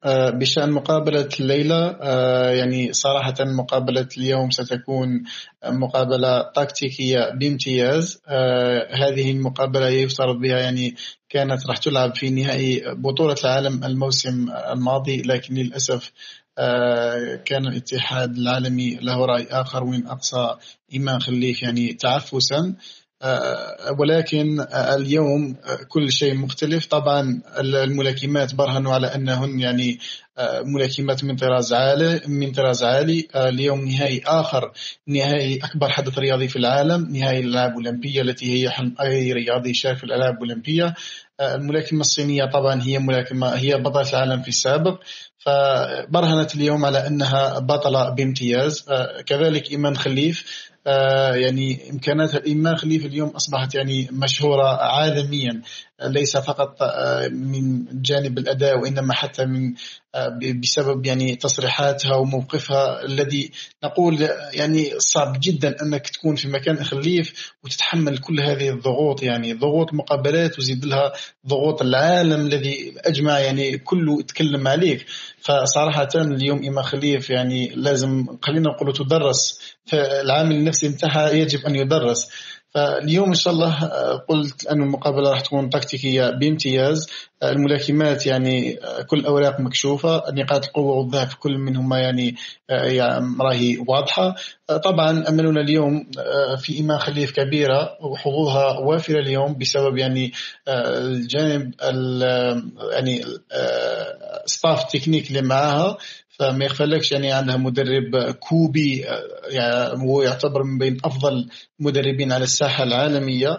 بشأن مقابلة الليلة، يعني صراحة مقابلة اليوم ستكون مقابلة تكتيكية بامتياز. هذه المقابلة يفترض بها يعني كانت راح تلعب في نهائي بطولة العالم الموسم الماضي، لكن للأسف كان الاتحاد العالمي له رأي آخر، ومن أقصى إيمان خليف يعني تعفسا. ولكن اليوم كل شيء مختلف. طبعا الملاكمات برهنوا على أنهن يعني ملاكمات من طراز عالي. اليوم نهائي آخر، نهائي أكبر حدث رياضي في العالم، نهائي الألعاب الأولمبية التي هي حلم أي رياضي يشارك في الألعاب الأولمبية. الملاكمة الصينية طبعا هي بطلة العالم في السابق، فبرهنت اليوم على أنها بطلة بامتياز. كذلك إيمان خليف، يعني إمكانات إيمان خليف اليوم أصبحت يعني مشهورة عالميا، ليس فقط من جانب الأداء، وإنما حتى من بسبب يعني تصريحاتها وموقفها الذي نقول يعني صعب جدا أنك تكون في مكان خليف وتتحمل كل هذه الضغوط، يعني ضغوط المقابلات وزيد لها ضغوط العالم الذي أجمع يعني كله يتكلم عليك. فصراحة اليوم إيمان خليف يعني لازم خلينا نقول تدرس، فالعامل النفسي متاعها يجب أن يدرس. فاليوم إن شاء الله قلت أن المقابلة راح تكون تكتيكية بامتياز. الملاكمات يعني كل أوراق مكشوفة، نقاط القوة والضعف كل منهما يعني راهي واضحة. طبعا أملنا اليوم في إيمان خليف كبيرة، وحظوظها وافرة اليوم بسبب يعني الجانب يعني ستاف تكنيك اللي معاها. فما يخفلكش يعني عندها مدرب كوبي، يعني هو يعتبر من بين أفضل مدربين على الساحة العالمية.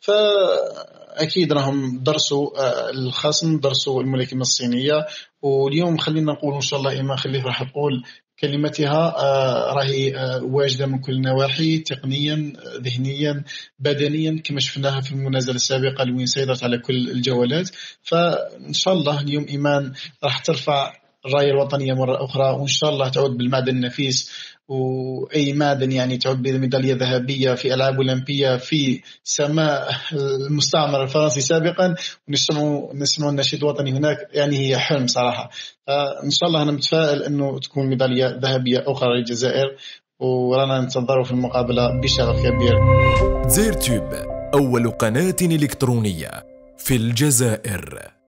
فأكيد راهم درسوا الخصم، درسوا الملاكمة الصينية. واليوم خلينا نقول إن شاء الله إيمان خليف راح تقول كلمتها، راهي واجدة من كل النواحي، تقنيا ذهنيا بدنيا، كما شفناها في المنازلة السابقة وين سيطرت على كل الجولات. فإن شاء الله اليوم إيمان راح ترفع الراية الوطنية مرة أخرى، وإن شاء الله تعود بالمعدن النفيس، وأي معدن يعني تعود بميدالية ذهبية في ألعاب أولمبية في سماء المستعمر الفرنسي سابقا، ونسمع النشيد الوطني هناك. يعني هي حلم صراحة. إن شاء الله أنا متفائل أنه تكون ميدالية ذهبية أخرى للجزائر، ورانا ننتظر في المقابلة بشغف كبير. زيرتوب، أول قناة إلكترونية في الجزائر.